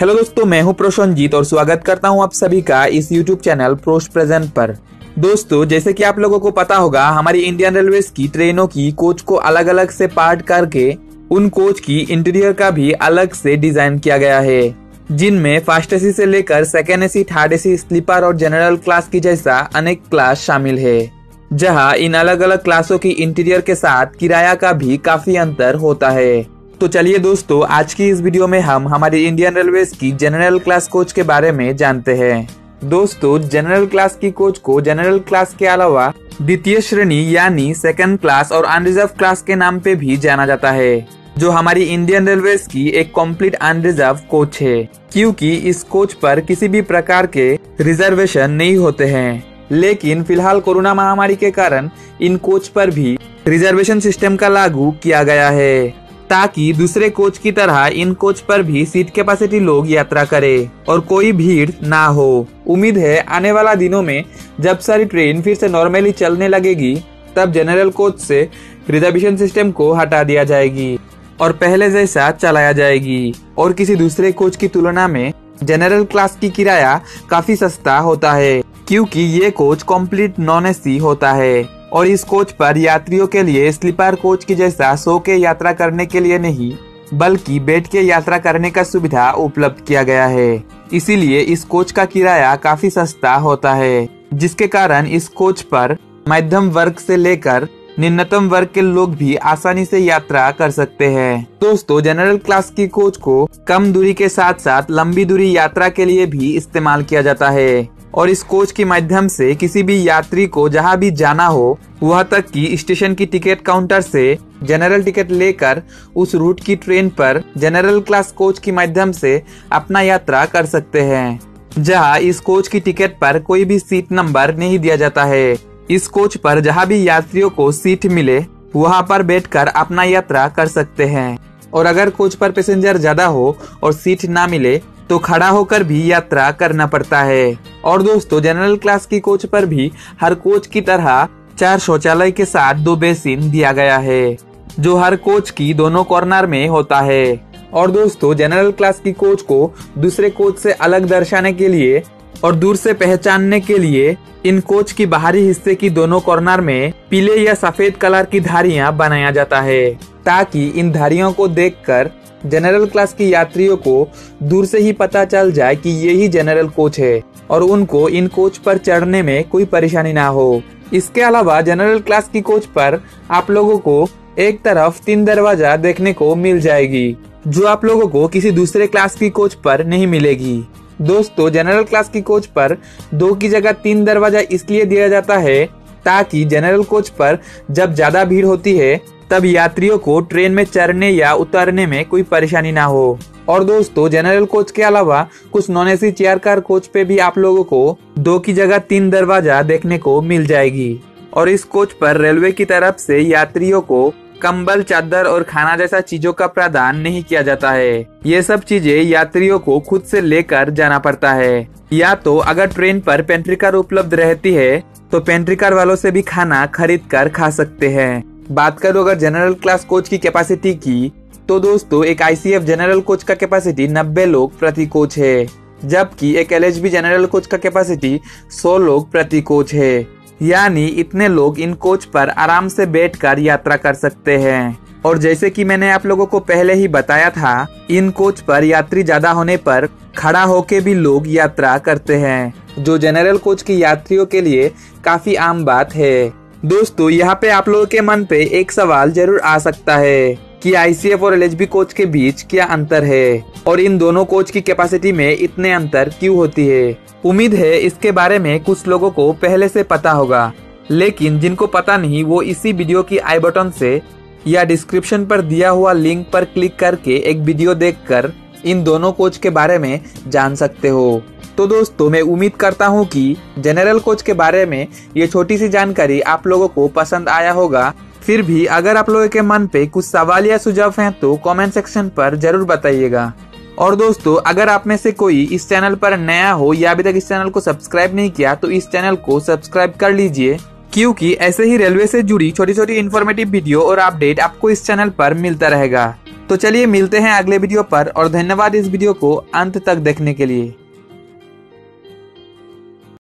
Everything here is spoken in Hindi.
हेलो दोस्तों, मैं हूं प्रोशनजीत और स्वागत करता हूं आप सभी का इस यूट्यूब चैनल प्रोश प्रेजेंट पर। दोस्तों, जैसे कि आप लोगों को पता होगा, हमारी इंडियन रेलवेज की ट्रेनों की कोच को अलग अलग से पार्ट करके उन कोच की इंटीरियर का भी अलग से डिजाइन किया गया है, जिनमें फर्स्ट एसी से लेकर second AC, third AC, sleeper और जनरल क्लास की जैसा अनेक क्लास शामिल है, जहां इन अलग अलग क्लासों की इंटीरियर के साथ किराया का भी काफी अंतर होता है। तो चलिए दोस्तों, आज की इस वीडियो में हम हमारी इंडियन रेलवेज की जनरल क्लास कोच के बारे में जानते हैं। दोस्तों, जनरल क्लास की कोच को जनरल क्लास के अलावा द्वितीय श्रेणी यानी सेकंड क्लास और अनरिजर्व क्लास के नाम पे भी जाना जाता है, जो हमारी इंडियन रेलवेज की एक कंप्लीट अनरिजर्व कोच है, क्योंकि इस कोच पर किसी भी प्रकार के रिजर्वेशन नहीं होते हैं। लेकिन फिलहाल कोरोना महामारी के कारण इन कोच पर भी रिजर्वेशन सिस्टम का लागू किया गया है, ताकि दूसरे कोच की तरह इन कोच पर भी सीट कैपेसिटी लोग यात्रा करें और कोई भीड़ ना हो। उम्मीद है आने वाला दिनों में जब सारी ट्रेन फिर से नॉर्मली चलने लगेगी, तब जनरल कोच से रिजर्वेशन सिस्टम को हटा दिया जाएगी और पहले जैसा चलाया जाएगी। और किसी दूसरे कोच की तुलना में जनरल क्लास की किराया काफी सस्ता होता है, क्योंकि ये कोच कंप्लीट नॉन एसी होता है और इस कोच पर यात्रियों के लिए स्लीपर कोच की जैसा सो के यात्रा करने के लिए नहीं, बल्कि बैठ के यात्रा करने का सुविधा उपलब्ध किया गया है। इसीलिए इस कोच का किराया काफी सस्ता होता है, जिसके कारण इस कोच पर मध्यम वर्ग से लेकर निम्नतम वर्ग के लोग भी आसानी से यात्रा कर सकते हैं। दोस्तों, जनरल क्लास की कोच को कम दूरी के साथ साथ लंबी दूरी यात्रा के लिए भी इस्तेमाल किया जाता है और इस कोच के माध्यम से किसी भी यात्री को जहां भी जाना हो, वहां तक कि स्टेशन की टिकट काउंटर से जनरल टिकट लेकर उस रूट की ट्रेन पर जनरल क्लास कोच के माध्यम से अपना यात्रा कर सकते हैं, जहां इस कोच की टिकट पर कोई भी सीट नंबर नहीं दिया जाता है। इस कोच पर जहां भी यात्रियों को सीट मिले, वहां पर बैठकर अपना यात्रा कर सकते हैं। और अगर कोच पर पैसेंजर ज्यादा हो और सीट ना मिले, तो खड़ा होकर भी यात्रा करना पड़ता है। और दोस्तों, जनरल क्लास की कोच पर भी हर कोच की तरह 4 शौचालय के साथ 2 बेसिन दिया गया है, जो हर कोच की दोनों कॉर्नर में होता है। और दोस्तों, जनरल क्लास की कोच को दूसरे कोच से अलग दर्शाने के लिए और दूर से पहचानने के लिए इन कोच की बाहरी हिस्से की दोनों कॉर्नर में पीले या सफेद कलर की धारियां बनाया जाता है, ताकि इन धारियों को देखकर जनरल क्लास की यात्रियों को दूर से ही पता चल जाए कि यही जनरल कोच है और उनको इन कोच पर चढ़ने में कोई परेशानी ना हो। इसके अलावा जनरल क्लास की कोच पर आप लोगों को एक तरफ 3 दरवाजा देखने को मिल जाएगी, जो आप लोगों को किसी दूसरे क्लास की कोच पर नहीं मिलेगी। दोस्तों, जनरल क्लास की कोच पर 2 की जगह 3 दरवाजा इसलिए दिया जाता है, ताकि जनरल कोच पर जब ज्यादा भीड़ होती है, तब यात्रियों को ट्रेन में चढ़ने या उतरने में कोई परेशानी ना हो। और दोस्तों, जनरल कोच के अलावा कुछ non AC chair car coach पे भी आप लोगों को 2 की जगह 3 दरवाजा देखने को मिल जाएगी। और इस कोच पर रेलवे की तरफ से यात्रियों को कंबल, चादर और खाना जैसा चीजों का प्रदान नहीं किया जाता है। ये सब चीजें यात्रियों को खुद से लेकर जाना पड़ता है, या तो अगर ट्रेन पर पेंट्री कार उपलब्ध रहती है तो पेंट्री कार वालों से भी खाना खरीद कर खा सकते हैं। बात करो अगर जनरल क्लास कोच की कैपेसिटी की, तो दोस्तों एक आईसीएफ जनरल कोच का कैपेसिटी 90 लोग प्रति कोच है, जबकि एक एलएचबी जनरल कोच का कैपेसिटी 100 लोग प्रति कोच है। यानी इतने लोग इन कोच पर आराम से बैठकर यात्रा कर सकते हैं। और जैसे कि मैंने आप लोगों को पहले ही बताया था, इन कोच पर यात्री ज्यादा होने पर खड़ा होके भी लोग यात्रा करते हैं, जो जनरल कोच की यात्रियों के लिए काफी आम बात है। दोस्तों, यहाँ पे आप लोगों के मन पे एक सवाल जरूर आ सकता है कि आईसीएफ और एलएचबी कोच के बीच क्या अंतर है और इन दोनों कोच की कैपेसिटी में इतने अंतर क्यों होती है। उम्मीद है इसके बारे में कुछ लोगों को पहले से पता होगा, लेकिन जिनको पता नहीं वो इसी वीडियो की आई बटन से या डिस्क्रिप्शन पर दिया हुआ लिंक पर क्लिक करके एक वीडियो देखकर इन दोनों कोच के बारे में जान सकते हो। तो दोस्तों, मैं उम्मीद करता हूँ कि जनरल कोच के बारे में ये छोटी सी जानकारी आप लोगों को पसंद आया होगा। फिर भी अगर आप लोगों के मन पे कुछ सवाल या सुझाव हैं तो कमेंट सेक्शन पर जरूर बताइएगा। और दोस्तों, अगर आप में से कोई इस चैनल पर नया हो या अभी तक इस चैनल को सब्सक्राइब नहीं किया, तो इस चैनल को सब्सक्राइब कर लीजिए, क्योंकि ऐसे ही रेलवे से जुड़ी छोटी छोटी इन्फॉर्मेटिव वीडियो और अपडेट आपको इस चैनल पर मिलता रहेगा। तो चलिए मिलते हैं अगले वीडियो पर और धन्यवाद इस वीडियो को अंत तक देखने के लिए।